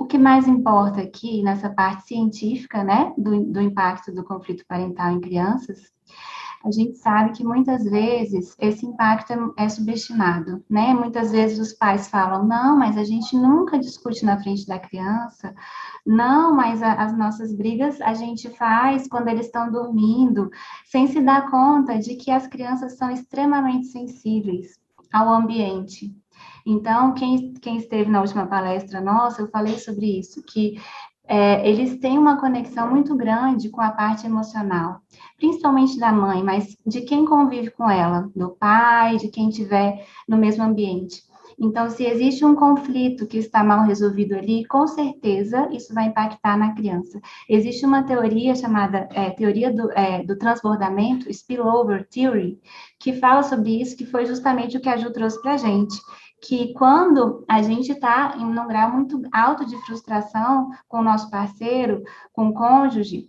o que mais importa aqui nessa parte científica, né, do impacto do conflito parental em crianças, a gente sabe que muitas vezes esse impacto é subestimado, né? Muitas vezes os pais falam, não, mas a gente nunca discute na frente da criança, não, mas as nossas brigas a gente faz quando eles estão dormindo, sem se dar conta de que as crianças são extremamente sensíveis ao ambiente. Então, quem esteve na última palestra nossa, eu falei sobre isso, que eles têm uma conexão muito grande com a parte emocional, principalmente da mãe, mas de quem convive com ela, do pai, de quem estiver no mesmo ambiente. Então, se existe um conflito que está mal resolvido ali, com certeza isso vai impactar na criança. Existe uma teoria chamada teoria do transbordamento, spillover theory, que fala sobre isso, que foi justamente o que a Ju trouxe para a gente, que quando a gente está em um grau muito alto de frustração com o nosso parceiro, com o cônjuge,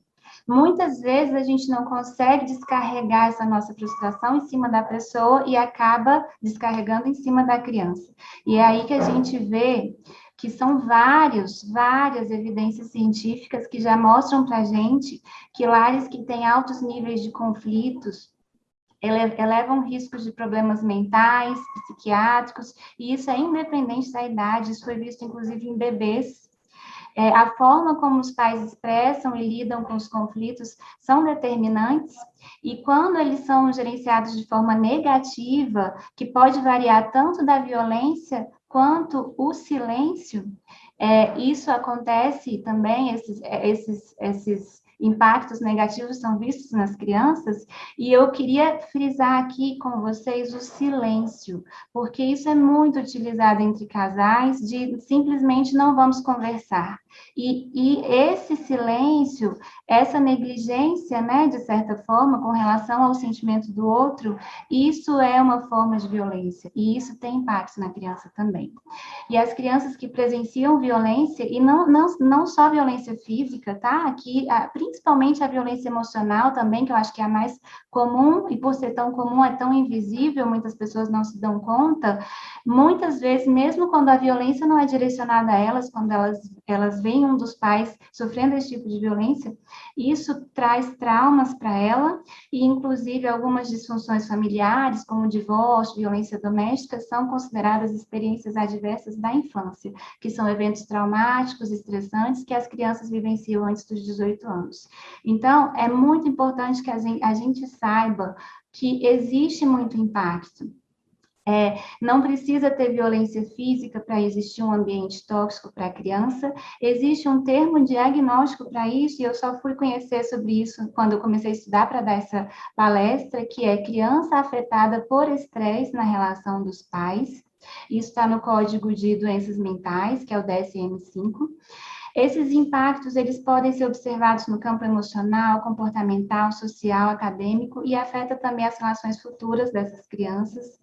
muitas vezes a gente não consegue descarregar essa nossa frustração em cima da pessoa e acaba descarregando em cima da criança. E é aí que a gente vê que são várias evidências científicas que já mostram para a gente que lares que têm altos níveis de conflitos elevam riscos de problemas mentais, psiquiátricos, e isso é independente da idade, isso foi visto inclusive em bebês. A forma como os pais expressam e lidam com os conflitos são determinantes, e quando eles são gerenciados de forma negativa, que pode variar tanto da violência quanto o silêncio, isso acontece também, esses impactos negativos são vistos nas crianças, e eu queria frisar aqui com vocês o silêncio, porque isso é muito utilizado entre casais, de simplesmente não vamos conversar. E esse silêncio, essa negligência, né, de certa forma, com relação ao sentimento do outro, isso é uma forma de violência, e isso tem impacto na criança também. E as crianças que presenciam violência, e não só violência física, tá? Aqui, principalmente a violência emocional também, que eu acho que é a mais comum, e por ser tão comum, é tão invisível, muitas pessoas não se dão conta. Muitas vezes, mesmo quando a violência não é direcionada a elas, quando elas veem um dos pais sofrendo esse tipo de violência, isso traz traumas para ela, e inclusive algumas disfunções familiares, como divórcio, violência doméstica, são consideradas experiências adversas da infância, que são eventos traumáticos, estressantes, que as crianças vivenciam antes dos 18 anos. Então, é muito importante que a gente saiba que existe muito impacto. Não precisa ter violência física para existir um ambiente tóxico para a criança. Existe um termo diagnóstico para isso, e eu só fui conhecer sobre isso quando eu comecei a estudar para dar essa palestra, que é criança afetada por estresse na relação dos pais. Isso está no Código de Doenças Mentais, que é o DSM-5. Esses impactos, eles podem ser observados no campo emocional, comportamental, social, acadêmico, e afeta também as relações futuras dessas crianças.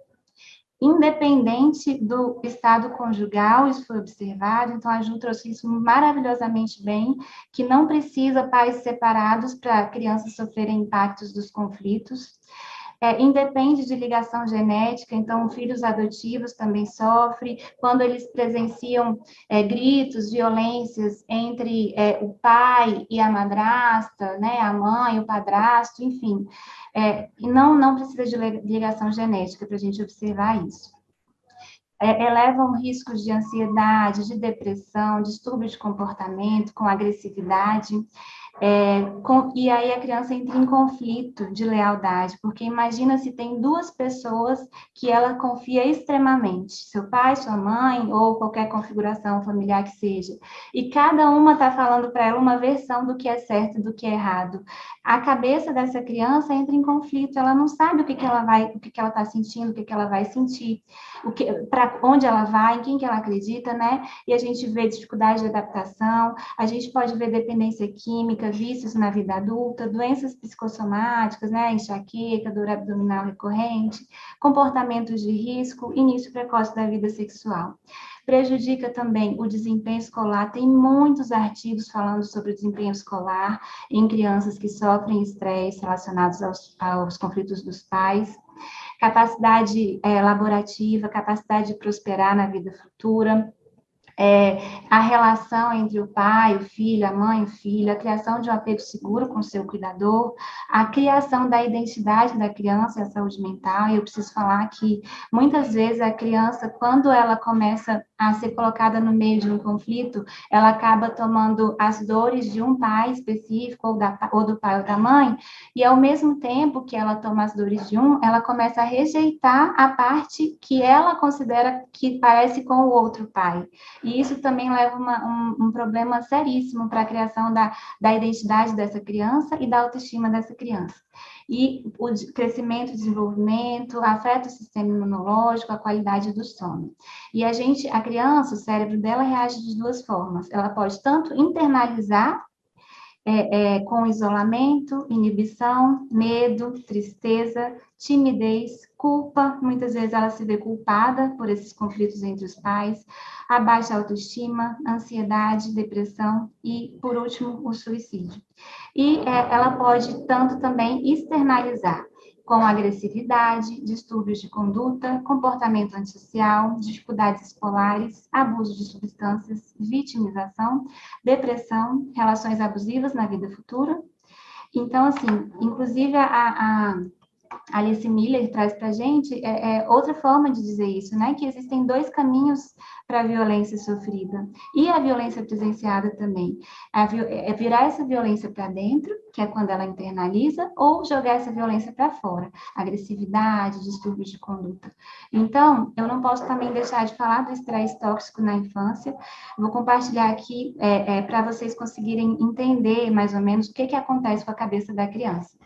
Independente do estado conjugal, isso foi observado, então a Ju trouxe isso maravilhosamente bem, que não precisa pais separados para crianças sofrerem impactos dos conflitos. Independe de ligação genética, então filhos adotivos também sofrem, quando eles presenciam gritos, violências entre o pai e a madrasta, né, a mãe, o padrasto, enfim, e não precisa de ligação genética para a gente observar isso. Elevam riscos de ansiedade, de depressão, distúrbio de comportamento, com agressividade, e aí a criança entra em conflito de lealdade, porque imagina se tem duas pessoas que ela confia extremamente, seu pai, sua mãe, ou qualquer configuração familiar que seja, e cada uma está falando para ela uma versão do que é certo e do que é errado. A cabeça dessa criança entra em conflito, ela não sabe o que ela está sentindo, o que ela vai sentir, para onde ela vai, em quem que ela acredita, né? E a gente vê dificuldade de adaptação, a gente pode ver dependência química, vícios na vida adulta, doenças psicossomáticas, né, enxaqueca, dor abdominal recorrente, comportamentos de risco, início precoce da vida sexual. Prejudica também o desempenho escolar, tem muitos artigos falando sobre o desempenho escolar em crianças que sofrem estresse relacionados aos conflitos dos pais, capacidade laborativa, capacidade de prosperar na vida futura, é, a relação entre o pai, o filho, a mãe, o filho, a criação de um apego seguro com o seu cuidador, a criação da identidade da criança e a saúde mental. E eu preciso falar que muitas vezes a criança, quando ela começa a ser colocada no meio de um conflito, ela acaba tomando as dores de um pai específico, ou do pai ou da mãe, e ao mesmo tempo que ela toma as dores de um, ela começa a rejeitar a parte que ela considera que parece com o outro pai. E isso também leva um problema seríssimo para a criação da identidade dessa criança e da autoestima dessa criança. E o crescimento e desenvolvimento afeta o sistema imunológico, a qualidade do sono. E a criança, o cérebro dela reage de duas formas. Ela pode tanto internalizar com isolamento, inibição, medo, tristeza, timidez, culpa. Muitas vezes ela se vê culpada por esses conflitos entre os pais, a baixa autoestima, ansiedade, depressão e, por último, o suicídio. E ela pode tanto também externalizar com agressividade, distúrbios de conduta, comportamento antissocial, dificuldades escolares, abuso de substâncias, vitimização, depressão, relações abusivas na vida futura. Então, assim, inclusive a Alice Miller traz para a gente outra forma de dizer isso, né? Que existem dois caminhos para a violência sofrida e a violência presenciada também. Virar essa violência para dentro, que é quando ela internaliza, ou jogar essa violência para fora, agressividade, distúrbios de conduta. Então, eu não posso também deixar de falar do estresse tóxico na infância. Vou compartilhar aqui para vocês conseguirem entender mais ou menos o que acontece com a cabeça da criança.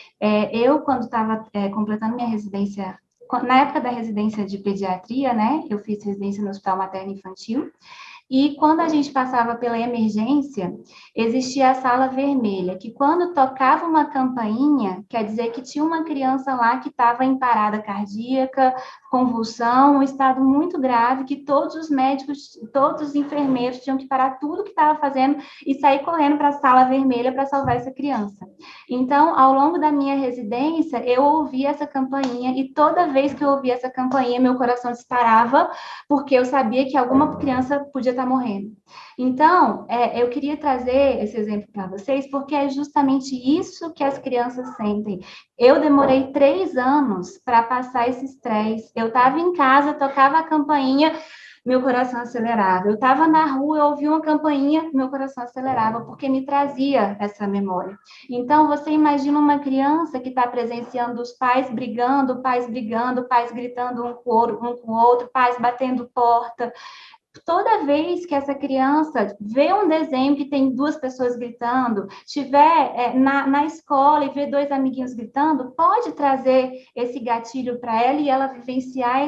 Eu, quando estava completando minha residência, na época da residência de pediatria, né, eu fiz residência no Hospital Materno Infantil, e quando a gente passava pela emergência, existia a sala vermelha, que quando tocava uma campainha, quer dizer que tinha uma criança lá que estava em parada cardíaca, convulsão, um estado muito grave, que todos os médicos, todos os enfermeiros tinham que parar tudo que estava fazendo e sair correndo para a sala vermelha para salvar essa criança. Então, ao longo da minha residência, eu ouvia essa campainha e toda vez que eu ouvia essa campainha, meu coração disparava, porque eu sabia que alguma criança podia estar morrendo. Então, eu queria trazer esse exemplo para vocês, porque é justamente isso que as crianças sentem. Eu demorei 3 anos para passar esse estresse. Eu estava em casa, tocava a campainha, meu coração acelerava. Eu estava na rua, eu ouvi uma campainha, meu coração acelerava, porque me trazia essa memória. Então, você imagina uma criança que está presenciando os pais brigando, pais gritando um com o outro, pais batendo porta. Toda vez que essa criança vê um desenho que tem 2 pessoas gritando, estiver na escola e vê 2 amiguinhos gritando, pode trazer esse gatilho para ela e ela vivenciar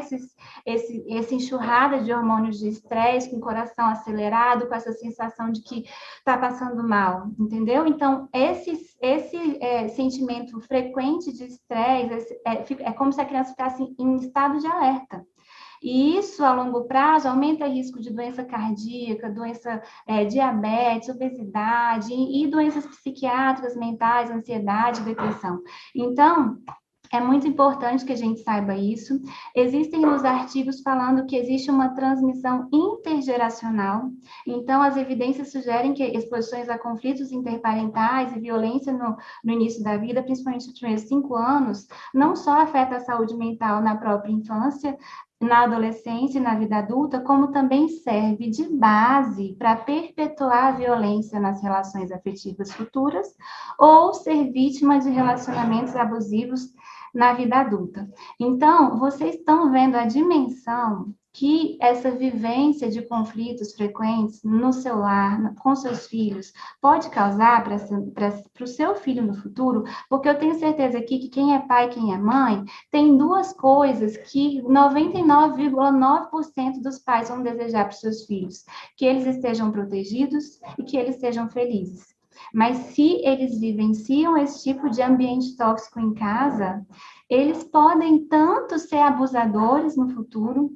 essa enxurrada de hormônios de estresse, com o coração acelerado, com essa sensação de que está passando mal, entendeu? Então, esse sentimento frequente de estresse é como se a criança ficasse em estado de alerta. E isso, a longo prazo, aumenta o risco de doença cardíaca, diabetes, obesidade e doenças psiquiátricas, mentais, ansiedade, depressão. Então, é muito importante que a gente saiba isso. Existem os artigos falando que existe uma transmissão intergeracional. Então, as evidências sugerem que exposições a conflitos interparentais e violência no início da vida, principalmente nos primeiros 5 anos, não só afeta a saúde mental na própria infância, na adolescência e na vida adulta, como também serve de base para perpetuar a violência nas relações afetivas futuras ou ser vítima de relacionamentos abusivos na vida adulta. Então, vocês estão vendo a dimensão que essa vivência de conflitos frequentes no seu lar, com seus filhos, pode causar para o seu filho no futuro, porque eu tenho certeza aqui que quem é pai, quem é mãe, tem 2 coisas que 99,9% dos pais vão desejar para os seus filhos: que eles estejam protegidos e que eles sejam felizes. Mas se eles vivenciam esse tipo de ambiente tóxico em casa, eles podem tanto ser abusadores no futuro,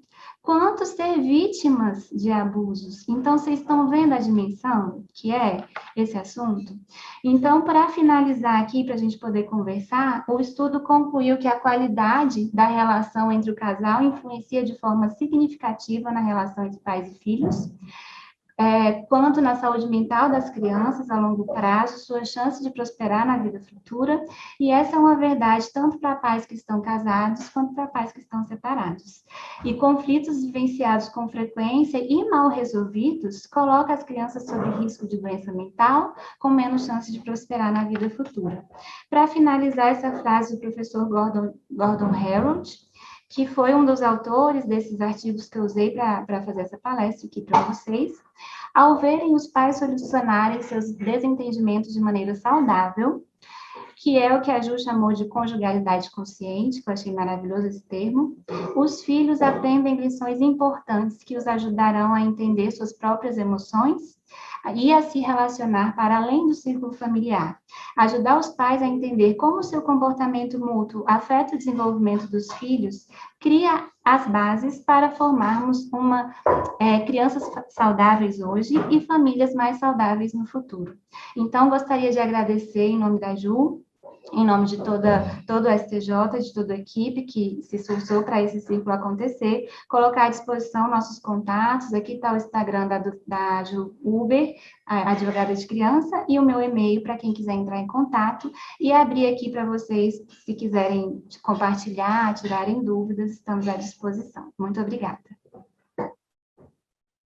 quanto ser vítimas de abusos. Então, vocês estão vendo a dimensão que é esse assunto? Então, para finalizar aqui, para a gente poder conversar, o estudo concluiu que a qualidade da relação entre o casal influencia de forma significativa na relação entre pais e filhos, quanto na saúde mental das crianças a longo prazo, sua chance de prosperar na vida futura, e essa é uma verdade tanto para pais que estão casados, quanto para pais que estão separados. E conflitos vivenciados com frequência e mal resolvidos colocam as crianças sob risco de doença mental, com menos chance de prosperar na vida futura. Para finalizar essa frase do professor Gordon Harold, que foi um dos autores desses artigos que eu usei para fazer essa palestra aqui para vocês, ao verem os pais solucionarem seus desentendimentos de maneira saudável, que é o que a Ju chamou de conjugalidade consciente, que eu achei maravilhoso esse termo, os filhos aprendem lições importantes que os ajudarão a entender suas próprias emoções e a se relacionar para além do círculo familiar. Ajudar os pais a entender como o seu comportamento mútuo afeta o desenvolvimento dos filhos cria as bases para formarmos crianças saudáveis hoje e famílias mais saudáveis no futuro. Então, gostaria de agradecer em nome da Ju, em nome de todo o STJ, de toda a equipe que se esforçou para esse círculo acontecer, colocar à disposição nossos contatos, aqui está o Instagram da Ju Uber, a advogada de criança, e o meu e-mail para quem quiser entrar em contato, e abrir aqui para vocês, se quiserem compartilhar, tirarem dúvidas, estamos à disposição. Muito obrigada.